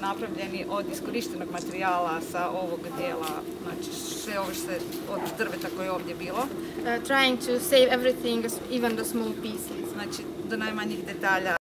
napravljeni od iskorištenog materijala sa ovog dijela, znači sve ovo što je od drveta koje je ovdje bilo. Trying to save everything, even the small pieces. Znači do najmanjih detalja